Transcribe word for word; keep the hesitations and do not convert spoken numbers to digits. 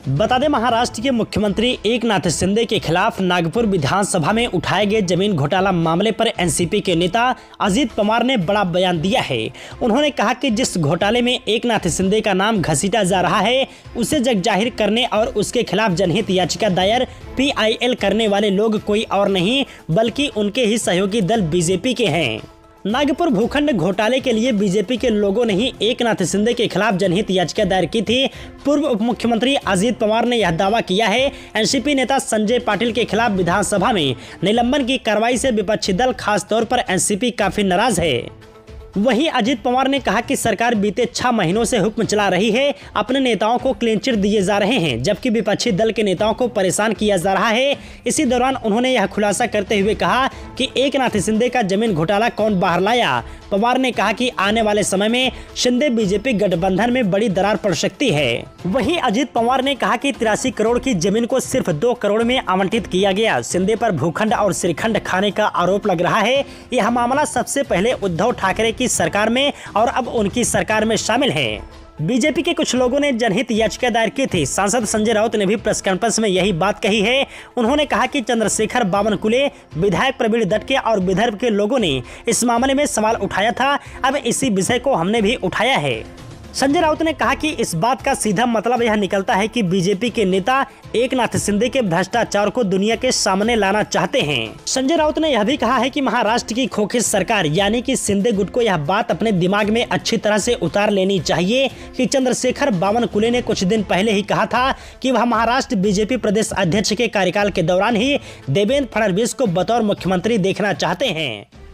बता दें, महाराष्ट्र के मुख्यमंत्री एकनाथ शिंदे के खिलाफ नागपुर विधानसभा में उठाए गए जमीन घोटाला मामले पर एनसीपी के नेता अजित पवार ने बड़ा बयान दिया है। उन्होंने कहा कि जिस घोटाले में एकनाथ शिंदे का नाम घसीटा जा रहा है, उसे जग जाहिर करने और उसके खिलाफ जनहित याचिका दायर पीआईएल करने वाले लोग कोई और नहीं बल्कि उनके ही सहयोगी दल बीजेपी के हैं। नागपुर भूखंड घोटाले के लिए बीजेपी के लोगों ने ही एकनाथ शिंदे के खिलाफ जनहित याचिका दायर की थी। पूर्व उप मुख्यमंत्री अजित पवार ने यह दावा किया है। एनसीपी नेता संजय पाटिल के खिलाफ विधानसभा में निलंबन की कार्रवाई से विपक्षी दल खासतौर पर एनसीपी काफी नाराज है। वहीं अजित पवार ने कहा कि सरकार बीते छह महीनों से हुक्म चला रही है, अपने नेताओं को क्लीन चिट दिए जा रहे हैं जबकि विपक्षी दल के नेताओं को परेशान किया जा रहा है। इसी दौरान उन्होंने यह खुलासा करते हुए कहा कि एकनाथ शिंदे का जमीन घोटाला कौन बाहर लाया। पवार ने कहा कि आने वाले समय में शिंदे बीजेपी गठबंधन में बड़ी दरार पड़ सकती है। वहीं अजित पवार ने कहा कि तिरासी करोड़ की जमीन को सिर्फ दो करोड़ में आवंटित किया गया। शिंदे पर भूखंड और श्रीखंड खाने का आरोप लग रहा है। यह मामला सबसे पहले उद्धव ठाकरे की सरकार में और अब उनकी सरकार में शामिल है। बीजेपी के कुछ लोगों ने जनहित याचिका दायर की थी। सांसद संजय राउत ने भी प्रेस कॉन्फ्रेंस में यही बात कही है। उन्होंने कहा कि चंद्रशेखर बावनकुले, विधायक प्रवीण दटके और विदर्भ के लोगों ने इस मामले में सवाल उठाया था। अब इसी विषय को हमने भी उठाया है। संजय राउत ने कहा कि इस बात का सीधा मतलब यह निकलता है कि बीजेपी के नेता एकनाथ शिंदे के भ्रष्टाचार को दुनिया के सामने लाना चाहते हैं। संजय राउत ने यह भी कहा है कि महाराष्ट्र की खोखिस सरकार यानी कि शिंदे गुट को यह बात अपने दिमाग में अच्छी तरह से उतार लेनी चाहिए कि चंद्रशेखर बावनकुले ने कुछ दिन पहले ही कहा था कि वह महाराष्ट्र बीजेपी प्रदेश अध्यक्ष के कार्यकाल के दौरान ही देवेंद्र फडणवीस को बतौर मुख्यमंत्री देखना चाहते हैं।